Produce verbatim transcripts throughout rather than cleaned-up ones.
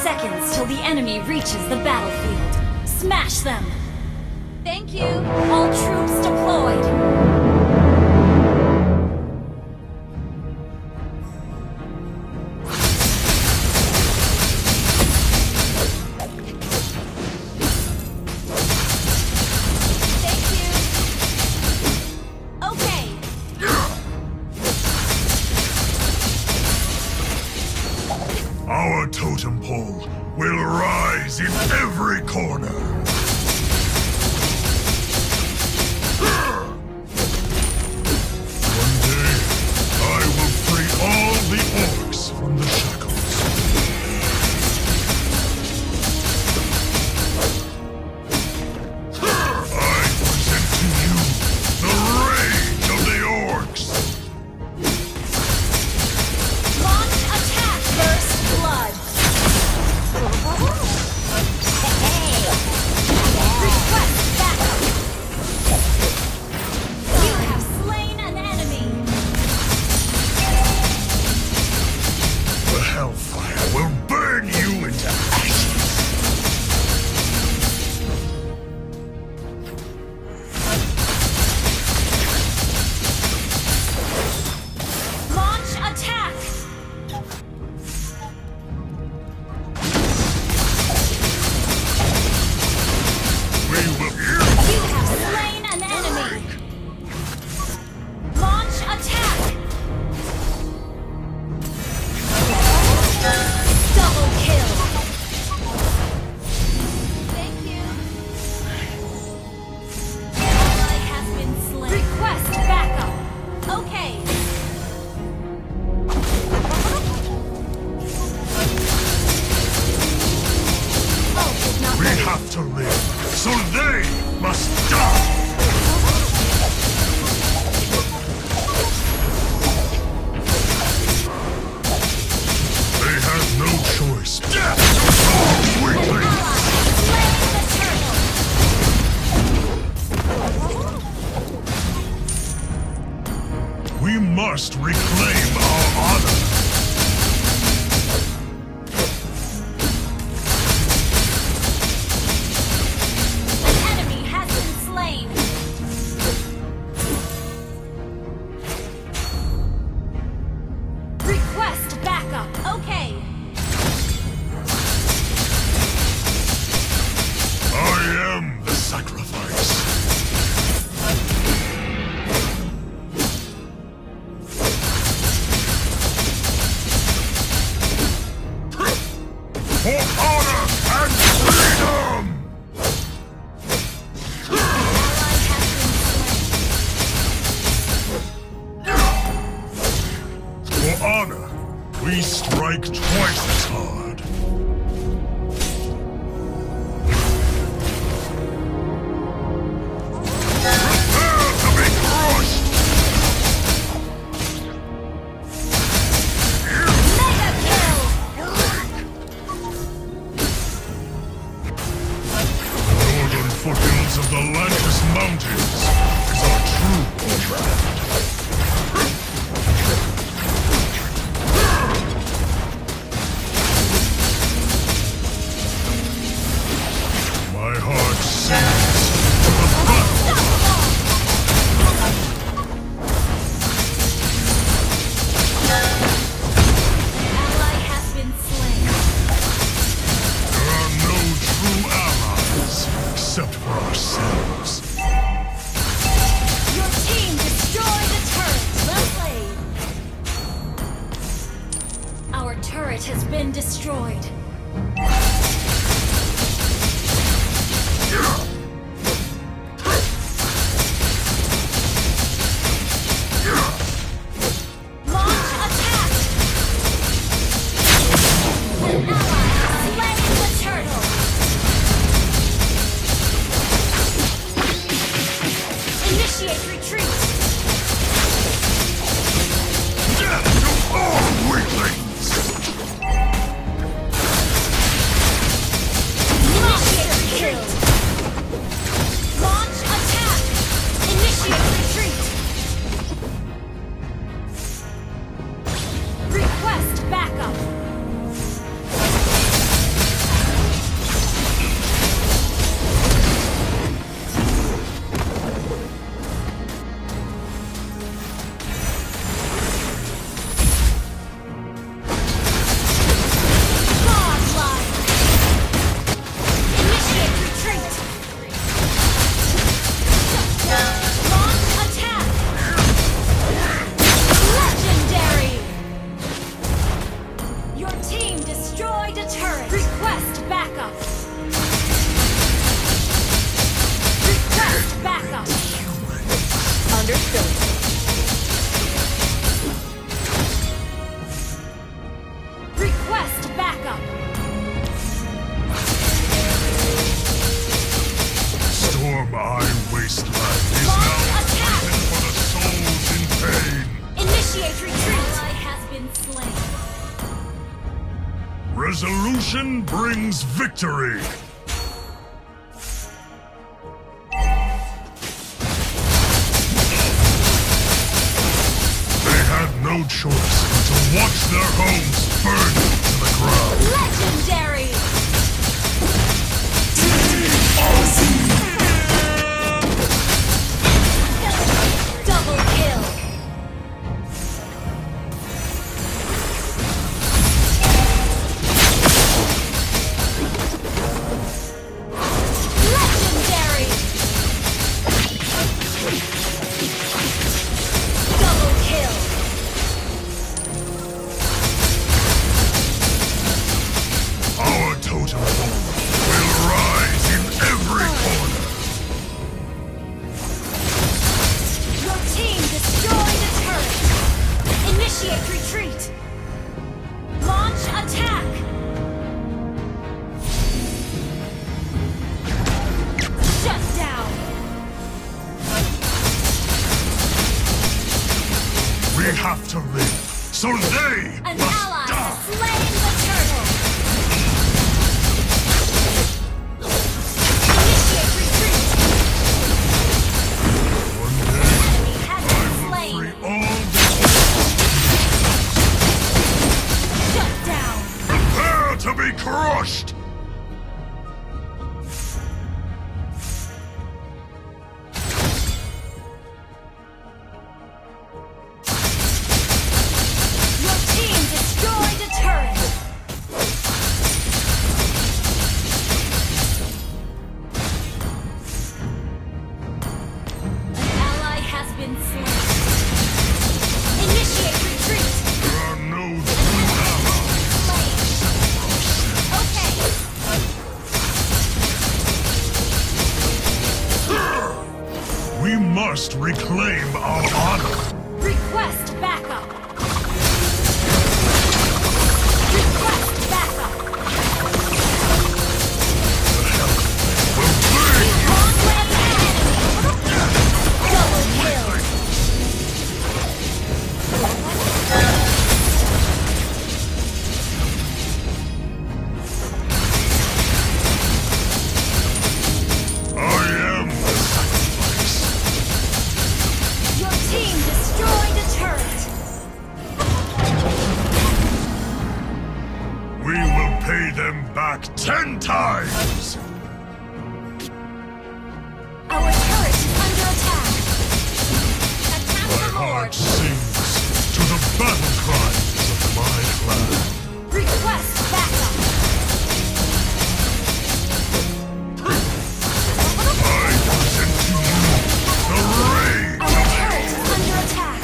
seconds till the enemy reaches the battlefield. Smash them! Thank you! All troops deployed! Our totem pole will rise in every corner. One day, I will free all the orcs from the shackles. I present to you the rage of the orcs. Launch attack! First blood! Request backup! You have slain an enemy! The hellfire will burn you into ashes. Launch attack! We will You have slain an enemy! Launch attack! Double kill! Thank you! Ally has been slain. Request backup! Okay! Ult is not We ready. have to live, so they must die! They have no choice. Death to all weaklings! We must reclaim our honor! An enemy has been slain. Request backup. Okay. I am the sacrifice. For honor and freedom! Ally has been slain. For honor, we strike twice as hard. Prepare to be crushed! Mega kill. Northern foothills of the Lantis Mountains is our true contract. My heart sings to the battle. Ally has been slain. There are no true allies except for ourselves. Your team destroyed wasteland is Launch now attack! waiting for the souls in pain. Initiate retreat! Ally has been slain. Resolution brings victory. They had no choice but to watch their homes burn to the ground. Legendary! Double kill! Legendary! Double kill! Our totem pole will rise in every corner. Your team destroyed a turret! Initiate retreat! Launch attack! Shut down! We have to live, so they An must ally die. has slain the turtle! Initiate retreat! One day, Enemy has I been will slain! free all the Shut down! Prepare to be crushed! Your team destroyed a turret! An ally has been slain. Initiate retreat! There are no true allies. Slain. Okay. We must reclaim our honor. Request backup! Request backup! Will bring Long-way enemy! Double kill! I am the sacrifice. Your team destroyed a turret! We will pay them back ten times. Our turret is under attack! Attack My the heart Lord! sings to the battle cries of my clan. Request backup! I present to you the rage Our turret is under attack!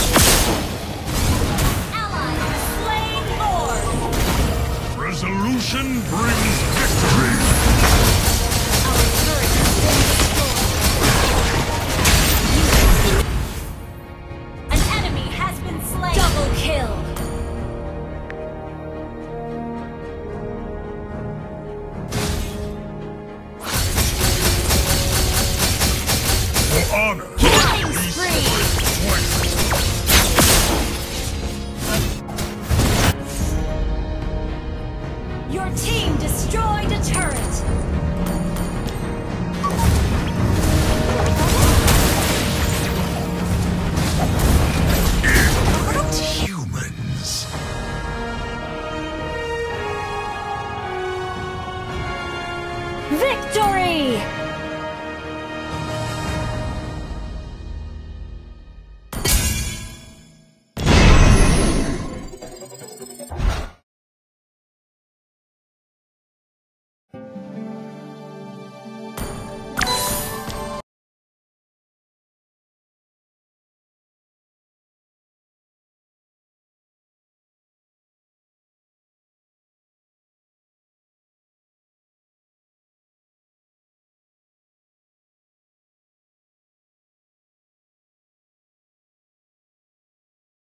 Ally has slain Lord! Resolution brings victory. Our turret has been destroyed! An enemy has been slain! Double kill! For honor, Killing we spree! strike twice. Your team destroyed a turret! Ignorant humans. Victory!